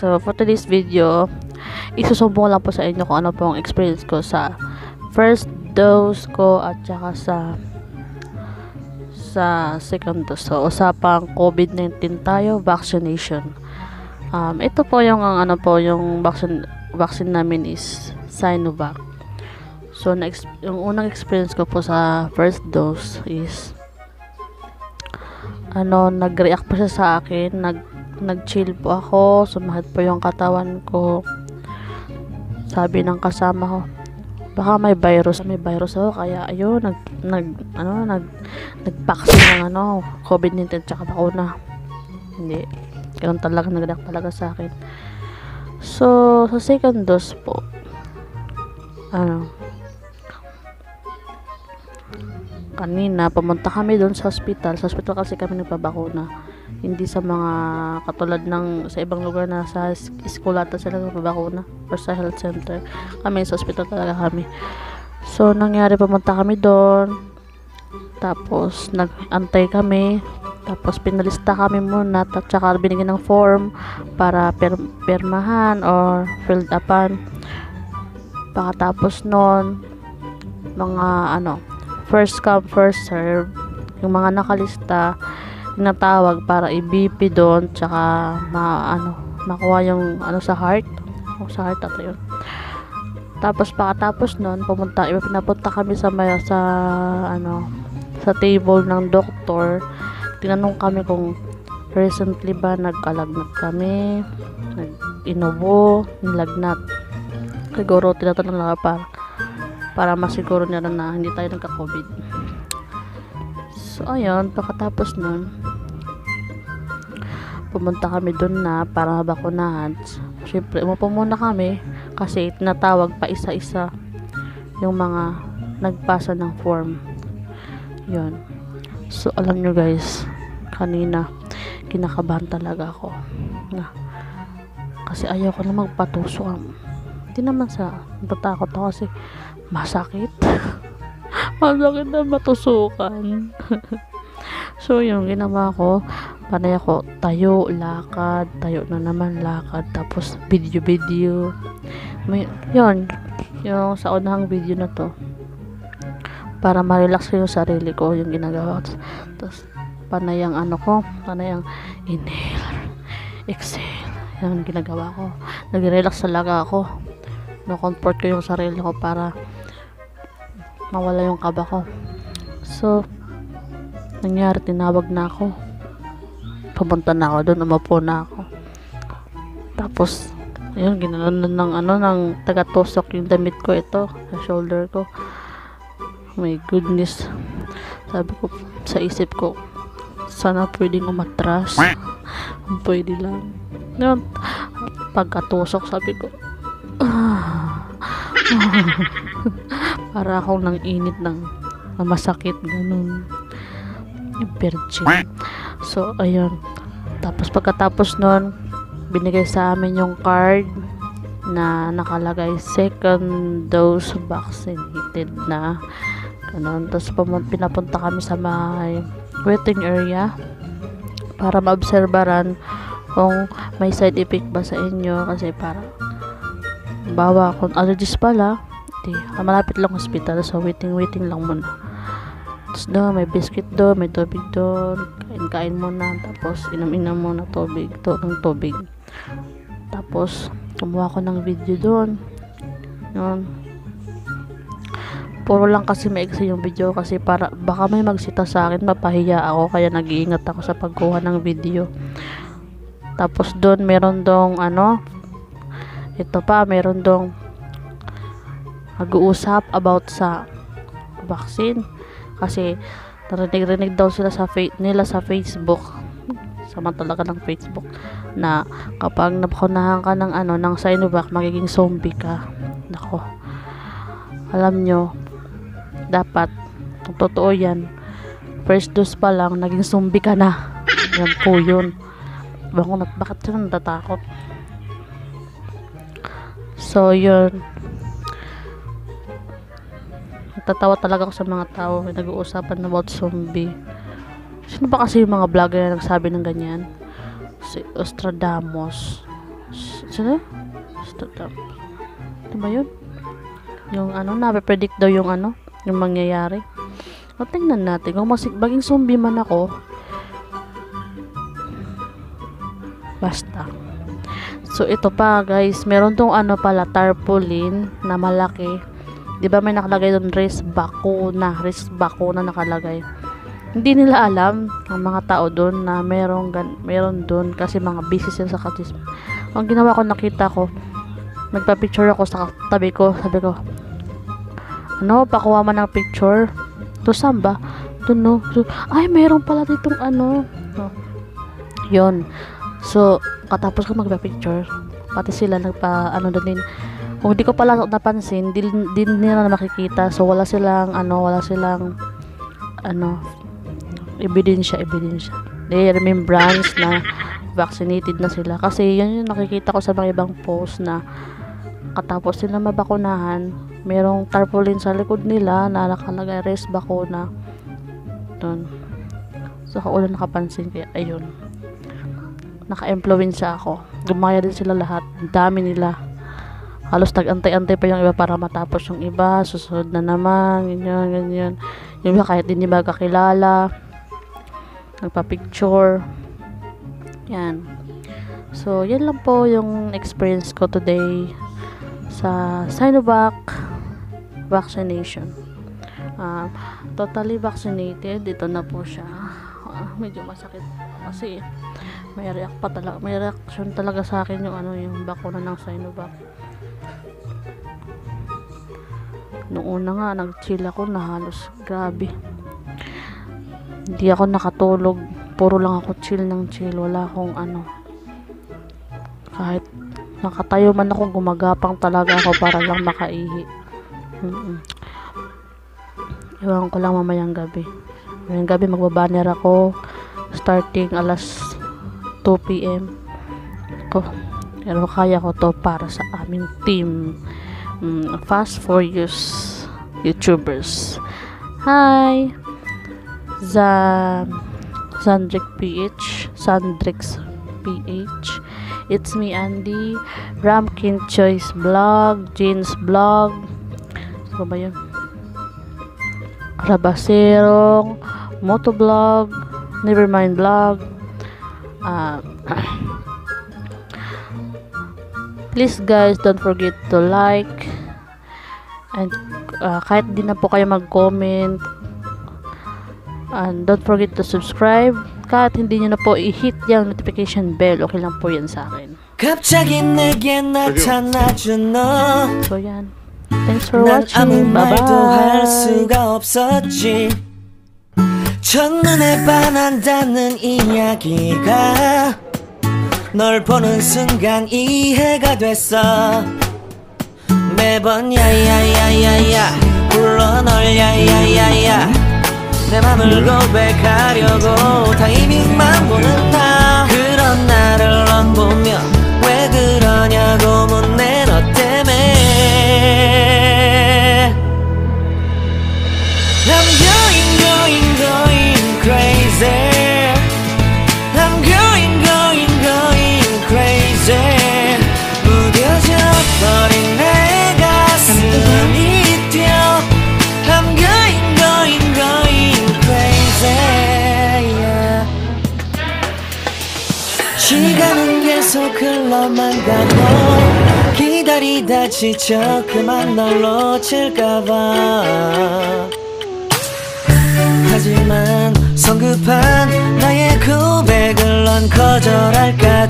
So, for today's video, isusumbong lang po sa inyo kung ano po ang experience ko sa first dose ko at saka sa second dose. So, usapang COVID-19 tayo, vaccination. Ito po yung yung vaccine namin is Sinovac. So, yung unang experience ko po sa first dose is nag-react po siya sa akin, nag-chill po ako, sumakit po yung katawan ko. Sabi ng kasama ko, baka may virus ako, kaya ayun, nag-vaccine ng COVID-19 tsaka bakuna. Hindi, ganun talaga, nag-react talaga sa akin. So, sa second dose po, kanina pumunta kami doon sa hospital kasi kami nagpabakuna, hindi sa mga katulad ng sa ibang lugar na sa eskwelata sila nagpabakuna or sa health center. Kami sa hospital talaga kami. So nangyari, pumunta kami doon, tapos nag-antay kami, tapos pinalista kami muna at saka binigyan ng form para pirmahan or filled upan. Pagkatapos nun, mga first come first serve, yung mga nakalista tinatawag para i-BP doon, tsaka makuha yung sa heart ato yun. Tapos pagkatapos nun, pinapunta kami sa table ng doktor. Tinanong kami kung recently ba nagkalagnat kami, nag-inubo, nilagnat. Siguro tinatanong lang para masiguro nila na hindi tayo nagka-COVID. So, ayun, pagkatapos nun, pumunta kami dun na para bakunahan. Siyempre, umupo muna kami kasi tinatawag pa isa-isa yung mga nagpasa ng form. Yun. So, alam nyo guys, kanina, kinakabahan talaga ako. Kasi ayaw ko na magpatusok. Hindi naman sa natatakot ako kasi masakit. Masakit na matusukan. So, yung ginawa ko, panay ako tayo, lakad, tayo na naman, lakad, tapos video. Yun, yung sa unahang video na to, para ma-relax ko yung sarili ko, yung ginagawa ko. Tapos, panay ang inhale, exhale, yung ginagawa ko. Nag-relax talaga ako. No-comfort ko yung sarili ko para mawala yung kaba ko. So, nangyari, tinawag na ako. Pumunta na ako doon, umupo na ako. Tapos, ayun, ginanon ng taga-tusok yung damit ko, ito, sa shoulder ko. My goodness. Sabi ko, sa isip ko, sana pwedeng umatras. Pwede lang. Yun, pagkatusok, sabi ko, para akong nang init ng masakit, ganun, virgin. So ayun, tapos pagkatapos nun, binigay sa amin yung card na nakalagay second dose vaccinated na ganun. Tapos pinapunta kami sa may waiting area para maobserbaran kung may side effect ba sa inyo, kasi para bawa kung allergies pala, malapit lang hospital, so waiting lang muna. Tapos doon may biscuit doon, may tubig doon, kain muna, tapos inom muna tubig. Tapos kumuha ko ng video doon. Yun, puro lang kasi maiksi yung video, kasi para baka may magsita sa akin, mapahiya ako, kaya nag-iingat ako sa pagkuha ng video. Tapos doon meron dong meron dong nag-uusap about sa vaccine, kasi narinig daw sila sa Facebook, sama talaga ng Facebook, na kapag napakunahan ka ng Sinovac, magiging zombie ka. Nako, alam nyo, dapat kung totoo yan, first dose pa lang naging zombie ka na. Yan po yun. Bakit sila natatakot? So yun, natatawa talaga ako sa mga tao nag-uusapan about zombie. Sino ba kasi yung mga vlogger na nagsabi ng ganyan? Si Ostradamus, Sino? Stop. Ano ba yun? Yung ano, nape-predict daw yung ano, yung mangyayari. O, tingnan natin. Kung maging zombie man ako, basta. So, ito pa, guys. Meron tong ano pala, tarpaulin na malaki. Di ba may nakalagay doon, risk bakuna nakalagay. Hindi nila alam, ang mga tao doon, na meron doon kasi mga busy sila sa katis. Ang ginawa ko, nakita ko, nagpa-picture ako sa tabi ko. Sabi ko, ano, pakuha man ng picture. To saan ba? To no. So, ay, meron pala ditong ano. Yun. So, katapos ko magpa-picture, pati sila nagpa-ano din. Kung di ko pala napansin, din nila makikita. So, wala silang ebidensya. They remembrance na vaccinated na sila. Kasi yun yung nakikita ko sa mga ibang post na katapos sila mabakunahan, merong tarpaulin sa likod nila na nakalagay risk bakuna. Doon. So, ako ulit nakapansin. Kaya, ayun. Naka-influensya ako. Gumaya din sila lahat. Ang dami nila. Halos tag-antay-antay pa yung iba para matapos yung iba. Susunod na naman. Ganyan. Yung iba kahit hindi magkakilala. Nagpa-picture. Yan. So, yan lang po yung experience ko today sa Sinovac vaccination. Totally vaccinated. Ito na po siya. Medyo masakit kasi may reaction talaga sa akin yung bakuna ng Sinovac. Noong una nga nag-chill ako na halos grabe. Hindi ako nakatulog, puro lang ako chill, wala akong ano. Kahit nakatayo man ako, gumagapang talaga ako para lang makaihi. Iwan ko lang mamayang gabi. Mamayang gabi magbabanner ako starting alas 2 PM. Pero kaya ko to para sa aming team. Fast for Use YouTubers. Hi! Sandrix PH. It's me, Andy. Ramkin Choice Vlog. Jeans Vlog. So ba yun? Rabaserong. Motovlog. Nevermind Vlog. Please guys, don't forget to like and kahit di na po kayo mag-comment, and don't forget to subscribe. Kahit hindi nyo na po i-hit yung notification bell, okay lang po yan sa akin. So yan, thanks for watching. Bye bye. 첫눈에 반한다는 이야기가 널 보는 순간 이해가 됐어. 매번 야야야야야 불러 널 야야야야 내 맘을 고백하려고 타이밍만 보는 나. 그런 나를 넌 보며 왜 그러냐고 묻네 너 때문에. I'm going crazy. I'm going crazy. 무뎌져 버린 내 가슴이 뛰어. I'm going crazy. Yeah. 시간은 계속 흘러만 가고 기다리다 지쳐 그만 널 놓칠까봐. 하지만 성급한 나의 고백을 넌 거절할까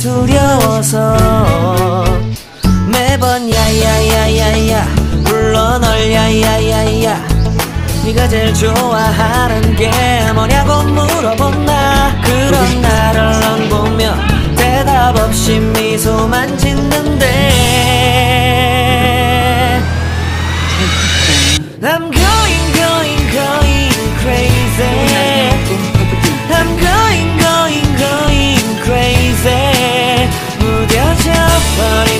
두려워서 매번 야야야야야 불러 널 야야야야 네가 제일 좋아하는 게 뭐냐고 물어본 나. 그런 나를 넌 보며 대답 없이 미소만 짓는데 I'm going crazy. I'm going crazy. 무뎌져 버린